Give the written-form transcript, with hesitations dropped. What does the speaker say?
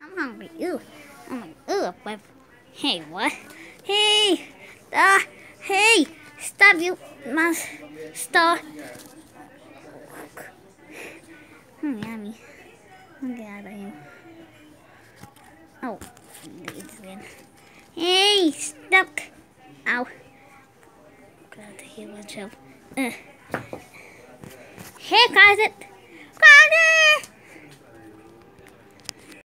I'm hungry. Ooh. I'm like, ooh, but hey, what? Hey, hey, stop you, must stop. Yummy. I'll get out of here. Oh, it's again. Hey, stop. Ow. Get out of here, watch out. Hey, guys,